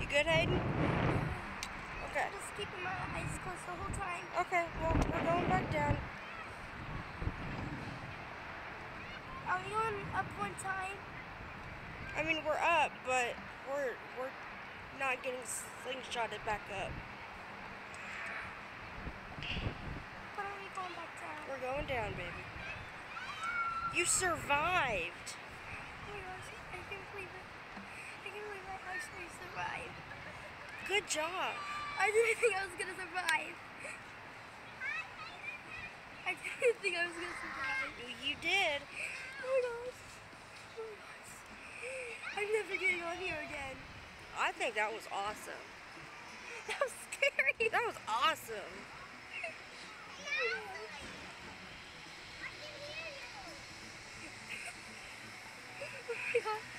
good, Hayden? Okay. Just keeping my eyes closed the whole time. Okay, well, we're going back down. Are we going up one time? I mean, we're up, but we're not getting slingshotted back up. When are we going back down? We're going down, baby. You survived. Oh my gosh, I can't believe it. I can't believe I actually survived. Good job. I didn't think I was gonna survive. I didn't think I was gonna survive. You did. Oh my gosh. Oh my gosh. I'm never getting on here again. I think that was awesome. That was scary. That was awesome. Oh my gosh.